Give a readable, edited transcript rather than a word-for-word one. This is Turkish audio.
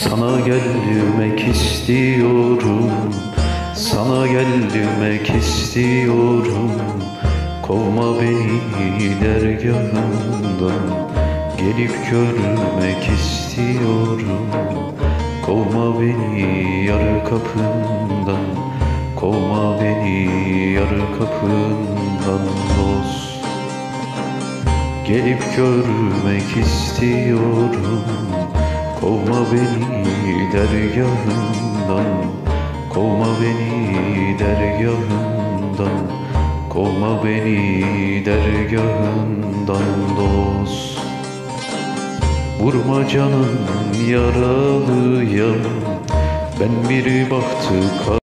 Sana gelmek istiyorum, sana gelmek istiyorum. Kovma beni dergahından, gelip görmek istiyorum. Kovma beni yar kapından, kovma beni yar kapından dost. Gelip görmek istiyorum. Kovma beni dergahından, kovma beni dergahından, kovma beni dergahından dost. Vurma canım yaralıyam, ben bir bahtı